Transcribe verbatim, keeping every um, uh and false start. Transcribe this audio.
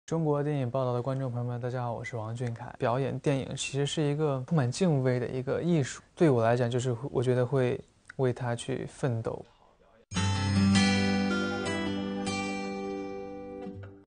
中国电影报道的观众朋友们，大家好，我是王俊凯。表演电影其实是一个充满敬畏的一个艺术，对我来讲，就是我觉得会为它去奋斗。